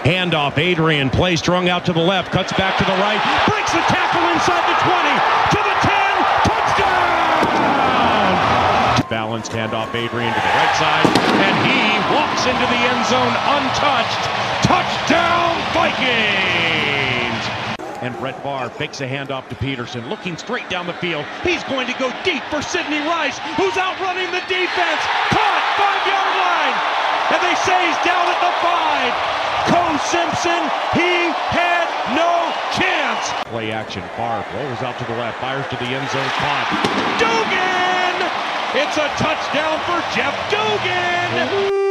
Handoff, Adrian, play strung out to the left, cuts back to the right, breaks the tackle inside the 20, to the 10, touchdown! Balanced handoff, Adrian to the right side, and he walks into the end zone untouched. Touchdown, Vikings! And Brett Favre fakes a handoff to Peterson, looking straight down the field. He's going to go deep for Sidney Rice, who's outrunning the defense. Caught, 5-yard line, and they say he's down at the 5. Simpson, he had no chance. Play action, Favre rolls out to the left, fires to the end zone spot. Dugan! It's a touchdown for Jeff Dugan!